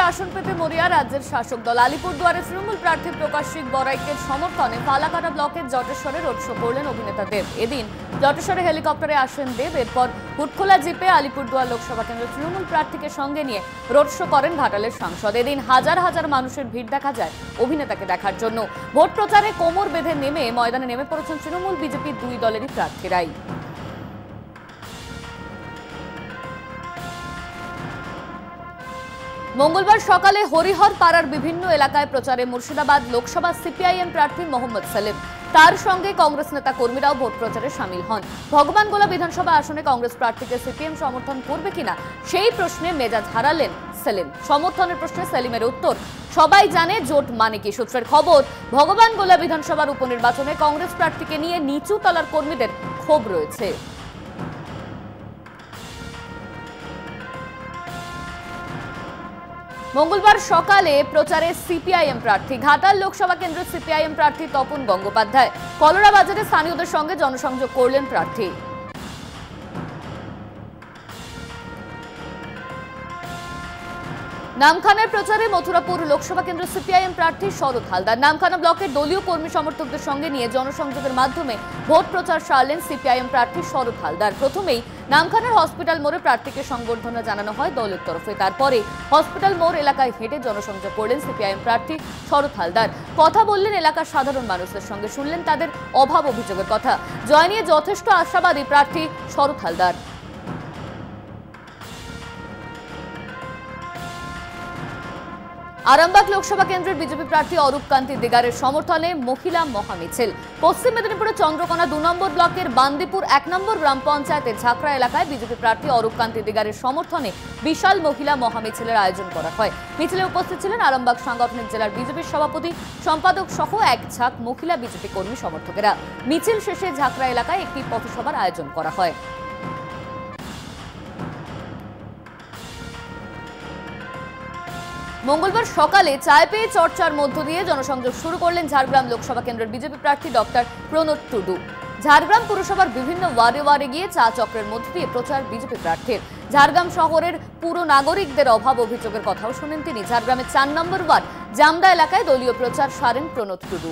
আসন পেতে মরিয়া রাজ্যের শাসক দল। আলিপুরদুয়ারে তৃণমূল প্রার্থী প্রকাশিক বড়াইকের সমর্থনে ফালাকাটা ব্লকের জটেশ্বরে রোড শো করলেন অভিনেতা দেব। এদিন জটেশ্বরে হেলিকপ্টারে আসেন দেব, এরপর হুটখোলা জিপে আলিপুরদুয়ার লোকসভা কেন্দ্রের তৃণমূল প্রার্থীকে সঙ্গে নিয়ে রোড শো করেন ঘাটালের সাংসদ। এদিন হাজার হাজার মানুষের ভিড় দেখা যায় অভিনেতাকে দেখার জন্য। ভোট প্রচারে কোমর বেঁধে ময়দানে নেমে পড়েছেন তৃণমূল বিজেপির দুই দলেরই প্রার্থীরাই। মঙ্গলবার সকালে হরিহর পাড়ার বিভিন্ন এলাকায় প্রচারে মুর্শিদাবাদ লোকসভা সিপিআইএম প্রার্থী মোহাম্মদ সেলিম, তার সঙ্গে কংগ্রেস নেতা কর্মীরাও ভোট প্রচারে সামিল হন। ভগবানগোলা বিধানসভা আসনে কংগ্রেস প্রার্থীকে সিপিএম সমর্থন করবে কিনা সেই প্রশ্নে মেজাজ হারালেন সেলিম। সমর্থনের প্রশ্নে সেলিমের উত্তর, সবাই জানে জোট মানে কি। সূত্রের খবর, ভগবানগোলা বিধানসভার উপনির্বাচনে কংগ্রেস প্রার্থীকে নিয়ে নিচু তলার কর্মীদের ক্ষোভ রয়েছে। মঙ্গলবার সকালে প্রচারে সিপিআইএম প্রার্থী ঘাটাল লোকসভা কেন্দ্রের সিপিআইএম প্রার্থী তপন গঙ্গোপাধ্যায় কলোরা বাজারে স্থানীয়দের সঙ্গে জনসংযোগ করলেন প্রার্থী। নামখানার প্রচারে মথুরাপুর লোকসভা কেন্দ্রের সিপিআইএম প্রার্থী শরৎ হালদার নামখানা ব্লকের দলীয় কর্মী সমর্থকদের সঙ্গে নিয়ে জনসংযোগের মাধ্যমে ভোট প্রচার সারলেন সিপিআইএম প্রার্থী শরৎ হালদার। প্রথমেই নামখানার হসপিটাল মোড়ে প্রার্থীকে সংবর্ধনা জানানো হয় দলের তরফে। তারপরে হসপিটাল মোড় এলাকায় হেঁটে জনসংযোগ করলেন সিপিআইএম প্রার্থী শরৎ হালদার। কথা বললেন এলাকার সাধারণ মানুষদের সঙ্গে, শুনলেন তাদের অভাব অভিযোগের কথা। জয় নিয়ে যথেষ্ট আশাবাদী প্রার্থী শরৎ হালদার। আরামবাগ লোকসভা কেন্দ্রের বিজেপি প্রার্থী অরূপ কান্তি দিগারের সমর্থনে মহিলা মহামিছিল। পশ্চিম মেদিনীপুরের চন্দ্রকোনা 2 নম্বর ব্লকের বান্দিপুর 1 নম্বর গ্রাম পঞ্চায়েতের ঝাকরা এলাকায় বিজেপি প্রার্থী অরূপ কান্তি দিগারের সমর্থনে বিশাল মহিলা মহামিছিলের আয়োজন করা হয়। মিছিলে উপস্থিত ছিলেন আরামবাগ সাংগঠনিক জেলার বিজেপির সভাপতি সম্পাদক সহ এক ঝাঁক মহিলা বিজেপি কর্মী সমর্থকেরা। মিছিল শেষে ঝাকরা এলাকায় একটি পথসভার আয়োজন করা হয়। মঙ্গলবার সকালে চায় পেয়ে চর্চার মধ্য দিয়ে জনসংযোগ শুরু করলেন ঝাড়গ্রাম লোকসভা কেন্দ্রের বিজেপি প্রার্থী ডক্টর প্রণোদ টুডু। ঝাড়গ্রাম পুরসভার বিভিন্ন ওয়ার্ডে গিয়ে চা চক্রের মধ্য দিয়ে প্রচার বিজেপি প্রার্থীর। ঝাড়গ্রাম শহরের পুরো নাগরিকদের অভাব অভিযোগের কথাও শোনেন তিনি। ঝাড়গ্রামের 4 নম্বর ওয়ার্ড জামদা এলাকায় দলীয় প্রচার সারেন প্রণোদ টুডু।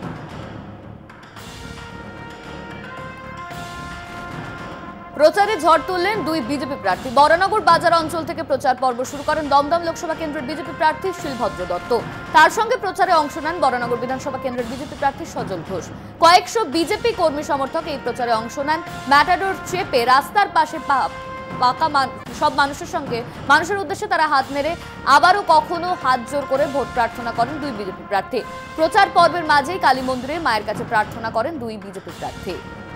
প্রচারে ঝড় তুললেন দুই বিজেপি প্রার্থী। বরানগর বাজার অঞ্চল থেকে প্রচার পর্ব শুরু করেন দমদম লোকসভা কেন্দ্রের বিজেপি প্রার্থী শিলভদ্র দত্ত। তার সঙ্গে প্রচারে অংশ নেন বরানগর বিধানসভা কেন্দ্রের বিজেপি প্রার্থী সজল ঘোষ। কয়েকশো বিজেপি কর্মী সমর্থক এই প্রচারে অংশ নেন। ম্যাটাডোর চেপে রাস্তার পাশে পাকা সব মানুষের উদ্দেশ্যে তারা হাত নেড়ে আবারও কখনো হাত জোর করে ভোট প্রার্থনা করেন দুই বিজেপি প্রার্থী। প্রচার পর্বের মাঝেই কালী মন্দিরে মায়ের কাছে প্রার্থনা করেন দুই বিজেপি প্রার্থী।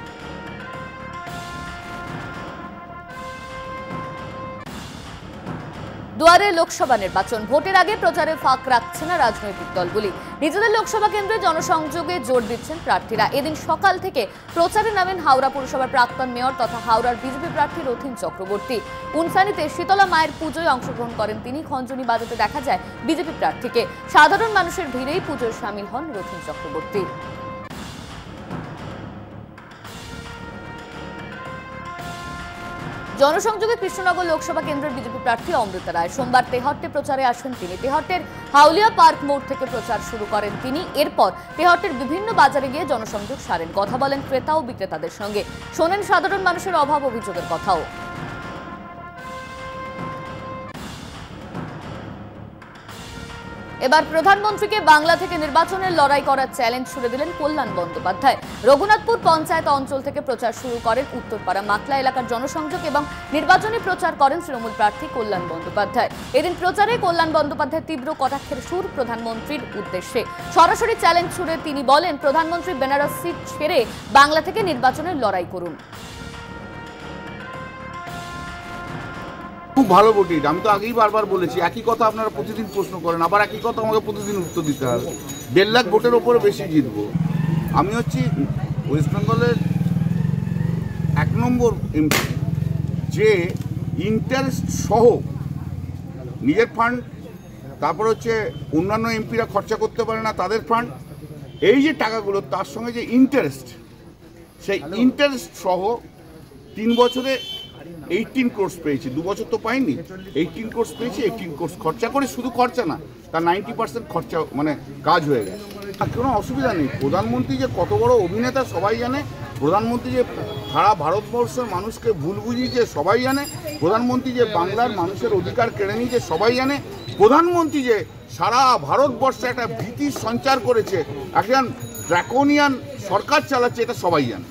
দুয়ারে লোকসভা নির্বাচন, ভোটের আগে প্রচারে ফাঁক রাখছে না রাজনৈতিক দলগুলি। নিজেদের লোকসভা কেন্দ্রে জনসংযোগে জোর দিচ্ছেন প্রার্থীরা। এদিন সকাল থেকে প্রচারে নামেন হাওড়া পুরসভার প্রাক্তন মেয়র তথা হাওড়ার বিজেপি প্রার্থী রথীন চক্রবর্তী। উনসানিতে শীতলা মায়ের পুজোয় অংশগ্রহণ করেন তিনি। খঞ্জনি বাজাতে দেখা যায় বিজেপি প্রার্থীকে। সাধারণ মানুষের ভিড়েই পুজোয় সামিল হন রথীন চক্রবর্তী। জনসংযোগে কৃষ্ণনগর লোকসভা কেন্দ্রের বিজেপি প্রার্থী অমৃতা রায়। সোমবার তেহট্টে প্রচারে আসেন তিনি। তেহট্টের হাউলিয়া পার্ক মোড় থেকে প্রচার শুরু করেন তিনি। এরপর তেহট্টের বিভিন্ন বাজারে গিয়ে জনসংযোগ সারেন। কথা বলেন ক্রেতা ও বিক্রেতাদের সঙ্গে, শোনেন সাধারণ মানুষের অভাব অভিযোগের কথাও। এবার প্রধানমন্ত্রীকে বাংলা থেকে নির্বাচনের লড়াই করার চ্যালেঞ্জ ছুড়ে দিলেন কল্যাণ বন্দ্যোপাধ্যায়। রঘুনাথপুর পঞ্চায়েত অঞ্চল থেকে প্রচার শুরু করেন উত্তরপাড়া মাকলা এলাকার জনসংযোগ এবং নির্বাচনী প্রচার করেন তৃণমূল প্রার্থী কল্যাণ বন্দ্যোপাধ্যায়। এদিন প্রচারে কল্যাণ বন্দ্যোপাধ্যায় তীব্র কটাক্ষের সুর প্রধানমন্ত্রীর উদ্দেশ্যে। সরাসরি চ্যালেঞ্জ ছুড়ে তিনি বলেন, প্রধানমন্ত্রী বেনারস সিট ছেড়ে বাংলা থেকে নির্বাচনের লড়াই করুন। খুব ভালো বটে, আমি তো আগেই বারবার বলেছি, একই কথা আপনারা প্রতিদিন প্রশ্ন করেন, আবার একই কথা আমাকে প্রতিদিন উত্তর দিতে হবে। 1.5 লাখ ভোটের ওপরে বেশি জিতবো। আমি হচ্ছি ওয়েস্ট বেঙ্গলের 1 নম্বর এমপি, যে ইন্টারেস্ট সহ নিজের ফান্ড, তারপর হচ্ছে অন্যান্য এমপিরা খরচা করতে পারে না তাদের ফান্ড, এই যে টাকাগুলো তার সঙ্গে যে ইন্টারেস্ট, সেই ইন্টারেস্ট সহ 3 বছরে 18 কোর্স পেয়েছি, 2 বছর তো পাইনি। 18 কোর্স পেয়েছি, 18 কোর্স খরচা করে, শুধু খরচা না, তার 90% খরচা মানে কাজ হয়ে গেছে। আর কোনো অসুবিধা নেই। প্রধানমন্ত্রী যে কত বড় অভিনেতা সবাই জানে, প্রধানমন্ত্রী যে সারা ভারতবর্ষের মানুষকে ভুল বুঝিয়েছে সবাই জানে, প্রধানমন্ত্রী যে বাংলার মানুষের অধিকার কেড়ে নিয়েছে সবাই জানে, প্রধানমন্ত্রী যে সারা ভারতবর্ষে একটা ভীতি সঞ্চার করেছে, একজন ড্রাকোনিয়ান সরকার চালাচ্ছে, এটা সবাই জানে।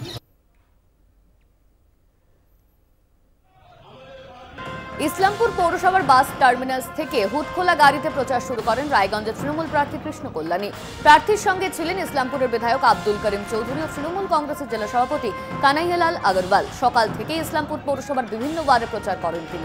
ইসলামপুর পৌরসভার বাস টার্মিনাস থেকে হুদখোলা গাড়িতে প্রচার শুরু করেন রায়গঞ্জের তৃণমূল প্রার্থী কৃষ্ণ কল্যাণী। প্রার্থীর সঙ্গে ছিলেন ইসলামপুরের বিধায়ক আব্দুল করিম চৌধুরী ও তৃণমূল কংগ্রেসের জেলা সভাপতি কানাইয়ালাল আগরওয়াল। সকাল থেকে ইসলামপুর পৌরসভার বিভিন্ন ওয়ার্ডে প্রচার করেন তিনি।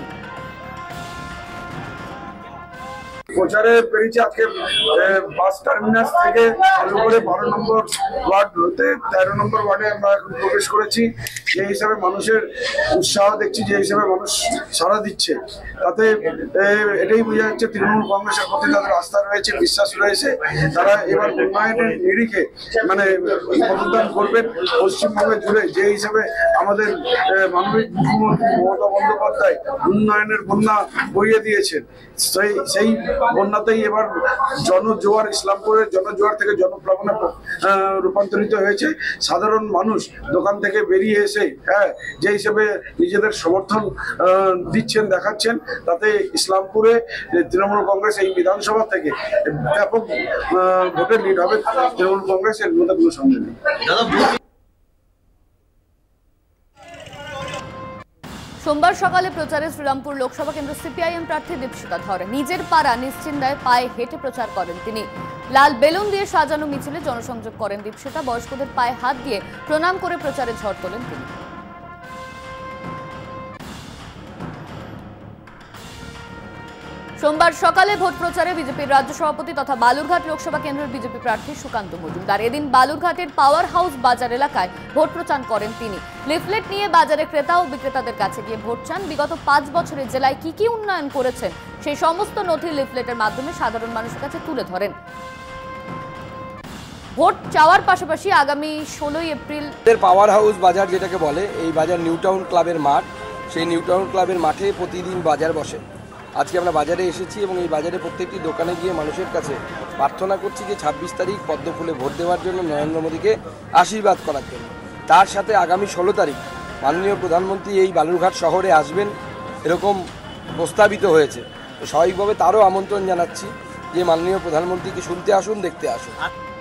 প্রচারে পেরেছি আজকে বাস টার্মিনাস থেকে চালু করে 12 নম্বর ওয়ার্ড হতে 13 নম্বর ওয়ার্ডে আমরা এখন প্রবেশ করেছি। যে হিসাবে মানুষের উৎসাহ দেখছি, যে হিসাবে মানুষ সাড়া দিচ্ছে, তাতে এটাই বোঝা যাচ্ছে তৃণমূল কংগ্রেসের প্রতি তাদের আস্থা রয়েছে, বিশ্বাস রয়েছে। তারা এবার উন্নয়নের নিরিখে মানে মতদান করবেন পশ্চিমবঙ্গে জুড়ে। যে হিসাবে আমাদের মাননীয় মুখ্যমন্ত্রী মমতা বন্দ্যোপাধ্যায় উন্নয়নের বন্যা বইয়ে দিয়েছেন, সেই বন্যাতেই এবার জনজোয়ার, ইসলামপুরের জনজোয়ার থেকে জনপ্লাবনে রূপান্তরিত হয়েছে। সাধারণ মানুষ দোকান থেকে বেরিয়ে এসে যে হিসেবে নিজেদের সমর্থন দিচ্ছেন, দেখাচ্ছেন, তাতে ইসলামপুরে তৃণমূল কংগ্রেস এই বিধানসভা থেকে ব্যাপক ভোটের লিড হবে তৃণমূল কংগ্রেসের মধ্যে কোনো সন্দেহ নেই। সোমবার সকালে প্রচারে শ্রীরামপুর লোকসভা কেন্দ্র সিপিআইএম প্রার্থী দীপশিতা ধর নিজের পাড়া নিশ্চিন্দায় পায়ে হেঁটে প্রচার করেন তিনি। লাল বেলুন দিয়ে সাজানো মিছিলে জনসংযোগ করেন দীপশিতা। বয়স্কদের পায়ে হাত দিয়ে প্রণাম করে প্রচারে ঝড় তোলেন তিনি। সোমবার সকালে ভোট প্রচারে বিজেপির রাজ্য সভাপতি তথা বালুরঘাট লোকসভা কেন্দ্রের বিজেপি প্রার্থী সুকান্ত মজুমদার এদিন বালুরঘাটের পাওয়ার হাউস বাজার এলাকায় ভোট প্রচার করেন তিনি। লিফলেট নিয়ে বাজারে ক্রেতা ও বিক্রেতাদের কাছে গিয়ে ভোট চান। বিগত 5 বছরে জেলায় কি কি উন্নয়ন করেছেন সেই সমস্ত নথি লিফলেটের মাধ্যমে সাধারণ মানুষের কাছে তুলে ধরেন। ভোট চাওয়ার পাশাপাশি আগামী 16 এপ্রিল পাওয়ার হাউস বাজার যেটাকে বলে, এই বাজার নিউ টাউন ক্লাবের মাঠ। সেই নিউ টাউন ক্লাবের মাঠে প্রতিদিন বাজার বসে। আজকে আমরা বাজারে এসেছি এবং এই বাজারে প্রত্যেকটি দোকানে গিয়ে মানুষের কাছে প্রার্থনা করছি যে 26 তারিখ পদ্ম ফুলে ভোট দেওয়ার জন্য, নরেন্দ্র মোদীকে আশীর্বাদ করার জন্য। তার সাথে আগামী 16 তারিখ মাননীয় প্রধানমন্ত্রী এই বালুরঘাট শহরে আসবেন এরকম প্রস্তাবিত হয়েছে। তো স্বাভাবিকভাবে তারও আমন্ত্রণ জানাচ্ছি যে মাননীয় প্রধানমন্ত্রীকে শুনতে আসুন, দেখতে আসুন।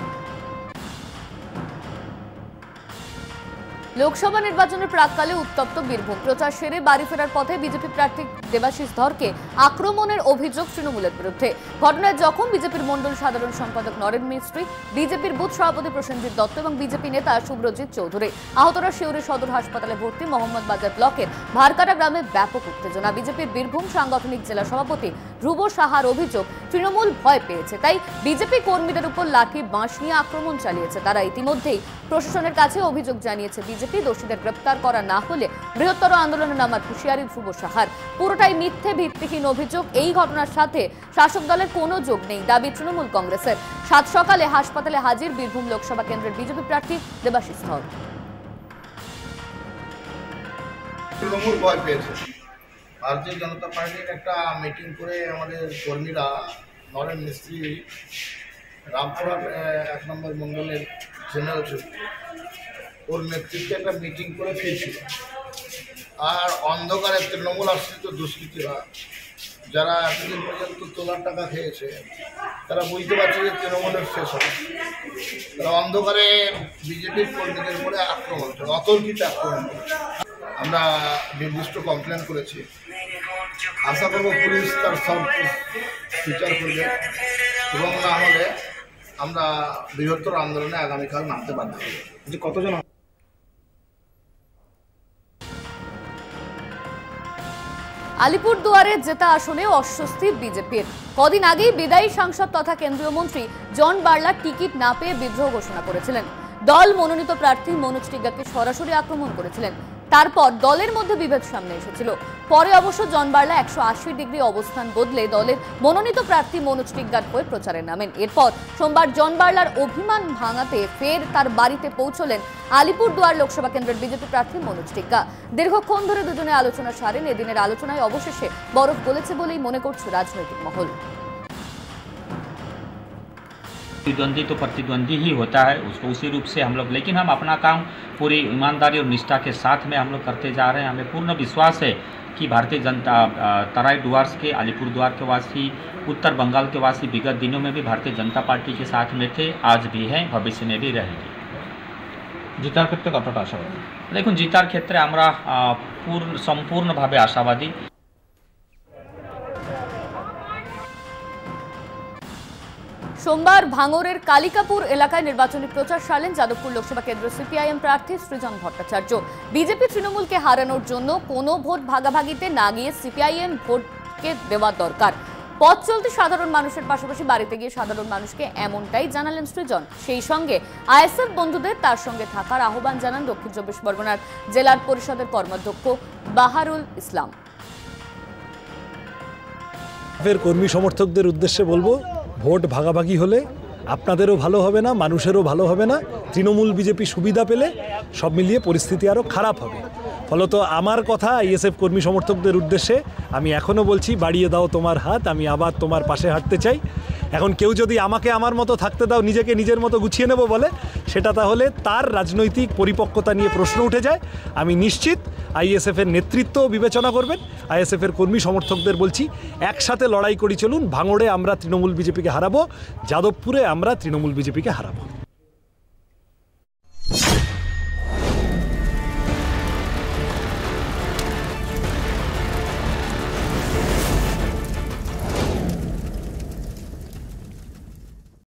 লোকসভা নির্বাচনের প্রাককালে উত্তপ্ত বীরভূম। প্রচার সেরে বাড়ি ফেরার পথে বিজেপি প্রার্থী দেবাশিস ধরকে আক্রমণের অভিযোগ তৃণমূলের বিরুদ্ধে। ঘটনায় জখম বিজেপির মণ্ডল সাধারণ সম্পাদক নরেন মিস্ত্রি, বিজেপির বুথ সভাপতি প্রসেনজিৎ দত্ত এবং বিজেপি নেতা শুভ্রজিৎ চৌধুরী। আহতরা শিউরি সদর হাসপাতালে ভর্তি। মোহাম্মদ বাজার ব্লকের ভারকাটা গ্রামে ব্যাপক উত্তেজনা। বিজেপির বীরভূম সাংগঠনিক জেলা সভাপতি ধ্রুব সাহার অভিযোগ, তৃণমূল ভয় পেয়েছে, তাই বিজেপি কর্মীদের উপর লাঠি বাঁশ নিয়ে আক্রমণ চালিয়েছে। তারা ইতিমধ্যেই প্রশাসনের কাছে অভিযোগ জানিয়েছে। বিজেপি দোষীদের গ্রেপ্তার করা না হলে বৃহত্তর আন্দোলনে নামার হুঁশিয়ারি ধ্রুব সাহার। পুরোটাই মিথ্যে, ভিত্তিহীন অভিযোগ। এই ঘটনার সাথে শাসক দলের কোনো যোগ নেই, দাবি তৃণমূল কংগ্রেসের। 7 সকালে হাসপাতালে হাজির বীরভূম লোকসভা কেন্দ্রের বিজেপি প্রার্থী দেবাশিস ধর। তৃণমূল ভয় পেয়েছে। ভারতীয় জনতা পার্টির একটা মিটিং করে আমাদের কর্মীরা, নরেন মিস্ত্রি রামপুরহাট 1 নম্বর মণ্ডলের জেনারেল ওর নেতৃত্বে একটা মিটিং করে ফিরছিল। আর অন্ধকারে তৃণমূল আশ্রিত দুষ্কৃতীরা যারা এতদিন পর্যন্ত তোলার টাকা খেয়েছে, তারা বুঝতে পারছে যে তৃণমূলের শেষ হবে। তারা অন্ধকারে বিজেপির কর্মীদের উপরে আক্রমণ করে, অতর্কিত আক্রমণ করে। আমরা নির্দিষ্ট কমপ্লেন করেছি। আশা করব পুলিশ তার সব বিচার করবে এবং না হলে আমরা বৃহত্তর আন্দোলনে আগামীকাল নামতে বাধ্য হব। কতজন আলিপুরদুয়ারের জেতা আসনে অস্বস্তি বিজেপির। কদিন আগেই বিদায়ী সাংসদ তথা কেন্দ্রীয় মন্ত্রী জন বার্লা টিকিট না পেয়ে বিদ্রোহ ঘোষণা করেছিলেন। দল মনোনীত প্রার্থী মনোজ টিগ্গাকে সরাসরি আক্রমণ করেছিলেন। তারপর দলের মধ্যে বিভেদ সামনে এসেছিল। পরে অবশ্য জন বার্লা 180 ডিগ্রি অবস্থান বদলে দলের মনোনীত প্রার্থী মনোজ টিগ্গার হয়ে প্রচারে নামেন। এরপর সোমবার জন বার্লার অভিমান ভাঙাতে ফের তার বাড়িতে পৌঁছলেন আলিপুরদুয়ার লোকসভা কেন্দ্রের বিজেপি প্রার্থী মনোজ টিগ্গা। দীর্ঘক্ষণ ধরে দুজনে আলোচনা সারেন। এদিনের আলোচনায় অবশেষে বরফ গলেছে বলেই মনে করছে রাজনৈতিক মহল। प्रतिद्वंदी तो प्रतिद्वंदी ही होता है, उसको उसी रूप से हम लोग, लेकिन हम अपना काम पूरी ईमानदारी और निष्ठा के साथ में हम लोग करते जा रहे हैं। हमें पूर्ण विश्वास है कि भारतीय जनता तराई डुवर्स के, अलीपुरद्वार के वासी, उत्तर बंगाल के वासी विगत दिनों में भी भारतीय जनता पार्टी के साथ में थे, आज भी हैं, भविष्य में भी रहेंगे। জিতার ক্ষেত্রে কতটা আশাবাদী? দেখুন, জিতার ক্ষেত্রে আমরা সম্পূর্ণভাবে আশাবাদী। সোমবার ভাঙড়ের কালিকাপুর এলাকায় নির্বাচনী প্রচার সারলেন যাদবপুর লোকসভা কেন্দ্র সিপিআইএম প্রার্থী সৃজন ভট্টাচার্য। বিজেপি তৃণমূলকে হারানোর জন্য কোনো ভোট ভাগাভাগিতে না গিয়ে সিপিআইএম ভোটকে দেওয়া দরকার। পথ চলতে সাধারণ মানুষের পাশাপাশি বাড়িতে গিয়ে সাধারণ মানুষকে এমনটাই জানালেন সৃজন। সেই সঙ্গে আইএসএফ বন্ধুদের তার সঙ্গে থাকার আহ্বান জানান দক্ষিণ চব্বিশ পরগনার জেলার পরিষদের কর্মাধ্যক্ষ বাহারুল ইসলাম। কর্মী সমর্থকদের উদ্দেশ্যে বলবো, ভোট ভাগাভাগি হলে আপনাদেরও ভালো হবে না, মানুষেরও ভালো হবে না। তৃণমূল বিজেপি সুবিধা পেলে সব মিলিয়ে পরিস্থিতি আরও খারাপ হবে। ফলত আমার কথা আইএসএফ কর্মী সমর্থকদের উদ্দেশ্যে আমি এখনও বলছি, বাড়িয়ে দাও তোমার হাত, আমি আবার তোমার পাশে হাঁটতে চাই। এখন কেউ যদি আমাকে আমার মতো থাকতে দাও, নিজেকে নিজের মতো গুছিয়ে নেব বলে, সেটা তাহলে তার রাজনৈতিক পরিপক্কতা নিয়ে প্রশ্ন উঠে যায়। আমি নিশ্চিত আইএসএফের নেতৃত্ব বিবেচনা করবেন। আইএসএফের কর্মী সমর্থকদের বলছি, একসাথে লড়াই করি চলুন। ভাঙড়ে আমরা তৃণমূল বিজেপিকে হারাবো, যাদবপুরে আমরা তৃণমূল বিজেপিকে হারাবো।